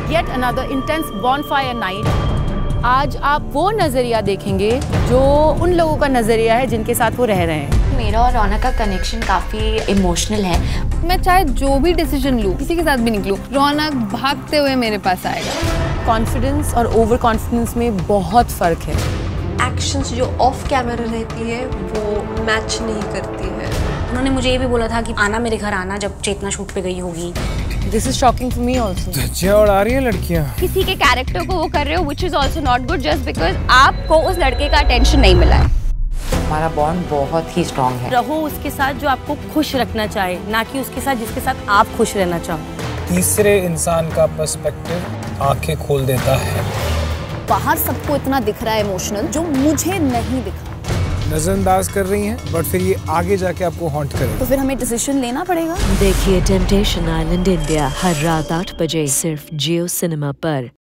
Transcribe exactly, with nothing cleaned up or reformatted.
Yet another intense bonfire night. आज आप वो नजरिया देखेंगे जो उन लोगों का नजरिया है जिनके साथ वो रह रहे हैं। मेरा और रौनक का कनेक्शन काफी इमोशनल है। मैं चाहे जो भी डिसीजन लूं, किसी के साथ भी निकलूं, रौनक भागते हुए मेरे पास आएगा। कॉन्फिडेंस और ओवर कॉन्फिडेंस में बहुत फर्क है। एक्शंस जो ऑफ कैमरा रहती है वो मैच नहीं करती है। उन्होंने मुझे ये भी बोला था कि आना मेरे घर आना जब चेतना शूट पे गई होगी। This is shocking for me also. धज्जियां उड़ा रही हैं लड़कियां। किसी के कैरेक्टर को वो कर रहे हो which is also not good just because आपको उस लड़के का अटेंशन नहीं मिला है। हमारा बॉन्ड बहुत ही स्ट्रॉन्ग है। रहो उसके साथ जो आपको खुश रखना चाहे, ना कि उसके साथ जिसके साथ आप खुश रहना चाहो। तीसरे इंसान का पर्सपेक्टिव आंखें खोल देता है। बाहर सबको इतना दिख रहा है इमोशनल जो मुझे नहीं दिखा। नजरअंदाज कर रही हैं, बट फिर ये आगे जाके आपको हॉन्ट करेगा। तो फिर हमें डिसीजन लेना पड़ेगा। देखिए टेम्पटेशन आइलैंड इंडिया हर रात आठ बजे सिर्फ जियो सिनेमा पर।